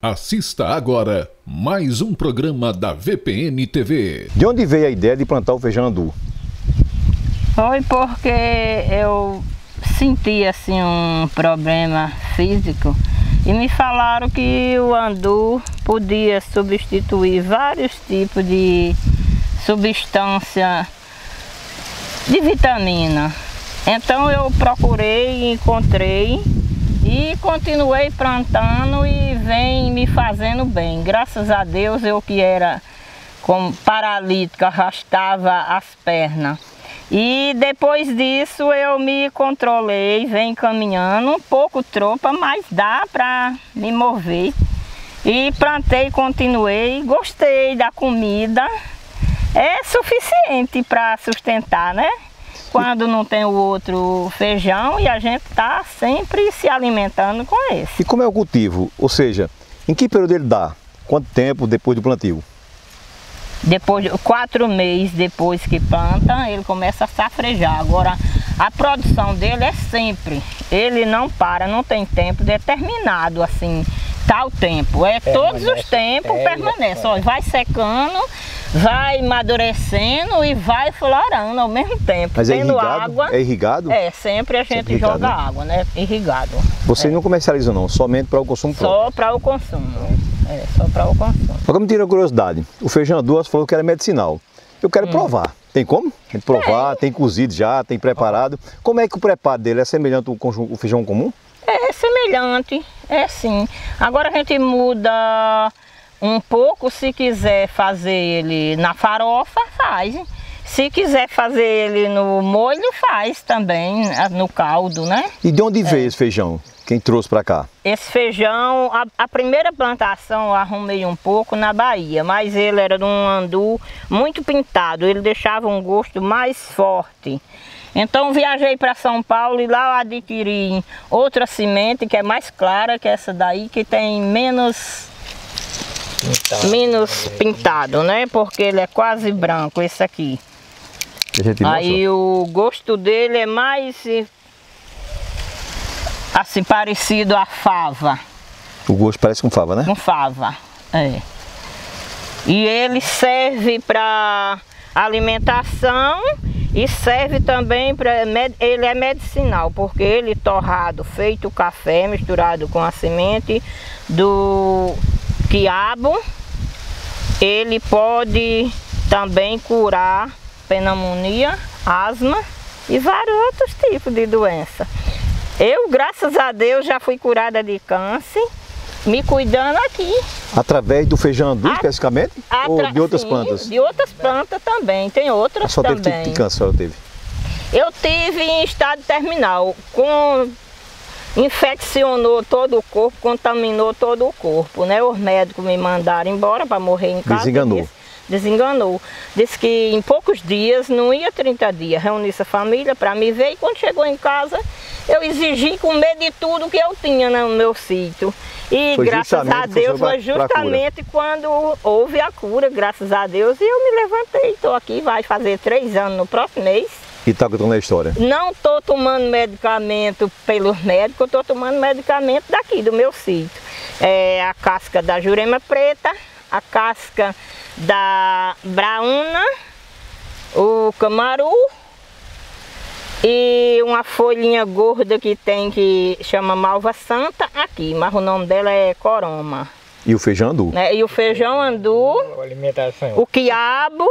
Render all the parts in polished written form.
Assista agora mais um programa da VPN TV. De onde veio a ideia de plantar o feijão andu? Foi porque eu senti assim um problema físico e me falaram que o andu podia substituir vários tipos de substância de vitamina. Então eu procurei, encontrei e continuei plantando e vem me fazendo bem. Graças a Deus, eu que era como paralítica, arrastava as pernas. E depois disso eu me controlei, venho caminhando, um pouco tropa, mas dá para me mover. E plantei, continuei, gostei da comida, é suficiente para sustentar, né? Quando não tem o outro feijão e a gente está sempre se alimentando com esse. E como é o cultivo? Ou seja, em que período ele dá? Quanto tempo depois do plantio? Depois, 4 meses depois que planta, ele começa a safrejar. Agora, a produção dele é sempre, ele não para, não tem tempo determinado assim, tal tempo. Todos os tempos permanece, ó, vai secando, vai amadurecendo e vai florando ao mesmo tempo. Mas tendo é irrigado? Água, é irrigado? É, sempre a gente irrigado, joga né? água, né? Irrigado. Vocês não comercializam não, somente para o consumo próprio? Só para o consumo. Só para o consumo. Agora me tira a curiosidade, o feijão andu você falou que era medicinal. Eu quero provar. Tem como? Tem que provar, tem cozido já, tem preparado. Como é que o preparo dele é semelhante ao feijão comum? É semelhante, é sim. Agora a gente muda um pouco, se quiser fazer ele na farofa, faz. Se quiser fazer ele no molho, faz também, no caldo, né? E de onde veio esse feijão? Quem trouxe para cá? Esse feijão, a primeira plantação eu arrumei um pouco na Bahia, mas ele era de um andu muito pintado, ele deixava um gosto mais forte. Então viajei para São Paulo e lá eu adquiri outra semente que é mais clara que essa daí, que tem menos pintado, né? Porque ele é quase branco, esse aqui. Aí o gosto dele é mais assim parecido a fava. O gosto parece com fava, né? Com fava, é. E ele serve para alimentação e serve também para... Ele é medicinal, porque ele torrado, feito café, misturado com a semente do quiabo, ele pode também curar pneumonia, asma e vários outros tipos de doença. Eu, graças a Deus, já fui curada de câncer, me cuidando aqui. Através do feijão andu, especificamente? Ou de outras plantas? De outras plantas também, tem outras também. Só teve tipo de câncer, Eu tive em estado terminal, infeccionou todo o corpo, contaminou todo o corpo, né? Os médicos me mandaram embora para morrer em casa. Desenganou. Disse que em poucos dias, não ia 30 dias, reunisse a família para me ver e quando chegou em casa, eu exigi com medo de tudo que eu tinha no meu sítio. E graças a Deus foi justamente quando houve a cura, graças a Deus, e eu me levantei, estou aqui, vai fazer 3 anos no próximo mês. E está contando a história? Não estou tomando medicamento pelos médicos, estou tomando medicamento daqui, do meu sítio. É a casca da jurema preta, a casca da braúna, o camaru e uma folhinha gorda que tem que chama malva santa aqui, mas o nome dela é coroma. E o feijão andu? E o feijão andu, o quiabo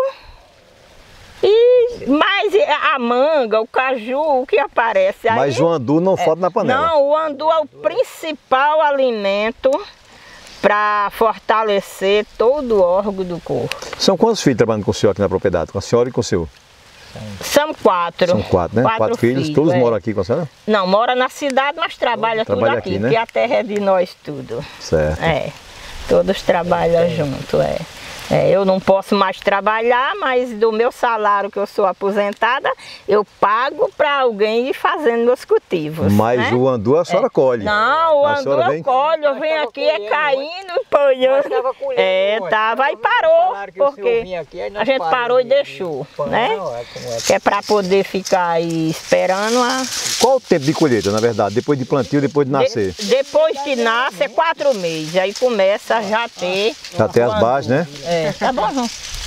e mais a manga, o caju, o que aparece aí. Mas o andu não falta na panela? Não, o andu é o principal alimento para fortalecer todo o órgão do corpo. São quantos filhos trabalhando com o senhor aqui na propriedade? Com a senhora e com o senhor? São 4. São 4, né? 4 filhos. Todos moram aqui com a senhora? Não, mora na cidade, mas trabalha tudo aqui, né? Porque a terra é de nós tudo. Certo. Todos trabalham junto, Eu não posso mais trabalhar, mas do meu salário, que eu sou aposentada, eu pago para alguém ir fazendo meus cultivos. Mas né? o andu a senhora colhe? Não, o andu eu colho, eu venho aqui caindo, ponhando. Tava, aí parou, porque a gente parou e deixou, né? Que é para poder ficar aí esperando a... Qual o tempo de colheita, na verdade? Depois de plantio, depois de nascer? Depois que nasce é 4 meses, aí começa a já ter... Já tem as bases, né? Tá bom, João.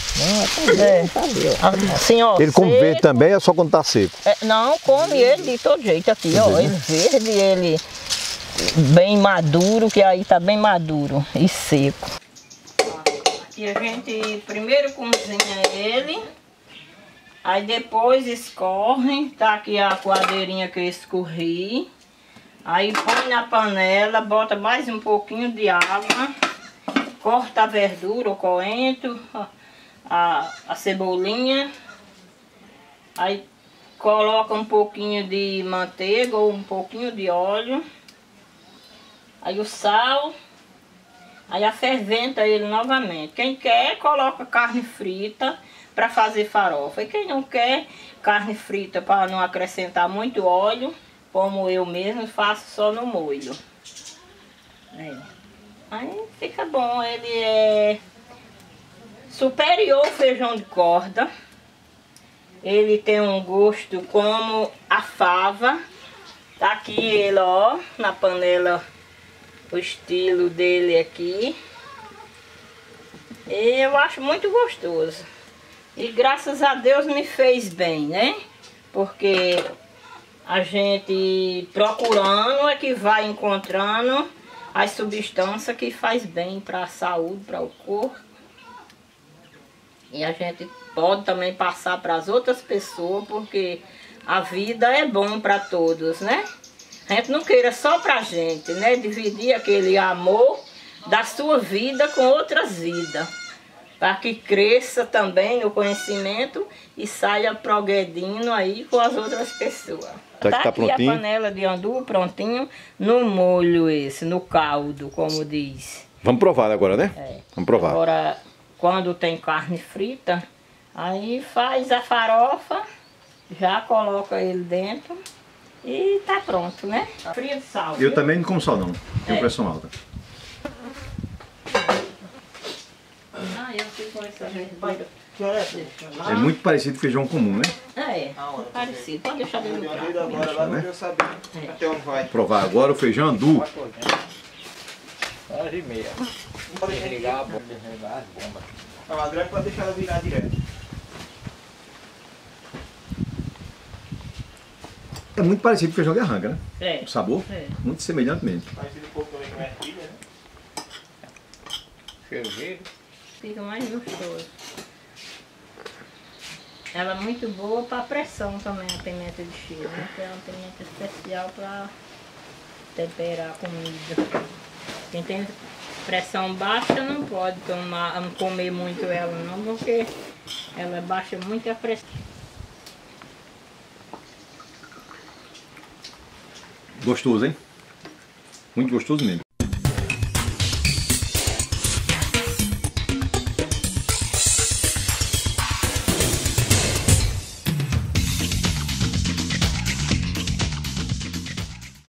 Assim, ó, ele come seco. verde também, é só quando tá seco? Não, come ele de todo jeito aqui, ó. Ele verde, ele bem maduro, que aí tá bem maduro e seco. Aqui a gente primeiro cozinha ele, aí depois escorre, tá aqui a coadeirinha que eu escorri. Aí põe na panela, bota mais um pouquinho de água, corta a verdura, o coentro, a cebolinha, aí coloca um pouquinho de manteiga ou um pouquinho de óleo, aí o sal, aí aferventa ele novamente. Quem quer, coloca carne frita para fazer farofa, e quem não quer, carne frita para não acrescentar muito óleo, como eu mesmo faço só no molho. Aí fica bom, ele é superior ao feijão de corda. Ele tem um gosto como a fava. Tá aqui ele, ó, na panela, o estilo dele aqui. E eu acho muito gostoso. E graças a Deus me fez bem, né? Porque a gente procurando é que vai encontrando as substâncias que faz bem para a saúde, para o corpo. E a gente pode também passar para as outras pessoas, porque a vida é bom para todos, né? A gente não queira só para a gente, né? Dividir aquele amor da sua vida com outras vidas, para que cresça também no conhecimento e saia progredindo aí com as outras pessoas. Tá aqui prontinho. A panela de andu prontinho no molho esse, no caldo, como diz. Vamos provar agora, né? Vamos provar. Agora, quando tem carne frita, aí faz a farofa, já coloca ele dentro e tá pronto, né? Frio de sal. Eu também não como sal não, tenho pressão alta. Eu fico com essa verdura. É muito parecido com feijão comum, né? Parecido. Pode deixar dentro do prato. Agora lá não quero saber até onde vai. Provar agora o feijão andu. 1h30. Pode desligar a bomba. Não, a grande pode deixar ela virar direto. É muito parecido com feijão de arranca, né? É. O sabor, muito semelhante mesmo. Parecido um pouco também com a ervilha, né? Cheiro verde. Fica mais gostoso. Ela é muito boa para pressão também, a pimenta de cheiro, né? Que é uma pimenta especial para temperar a comida. Quem tem pressão baixa não pode comer muito ela não, porque ela baixa muito a pressão. Gostoso, hein? Muito gostoso mesmo.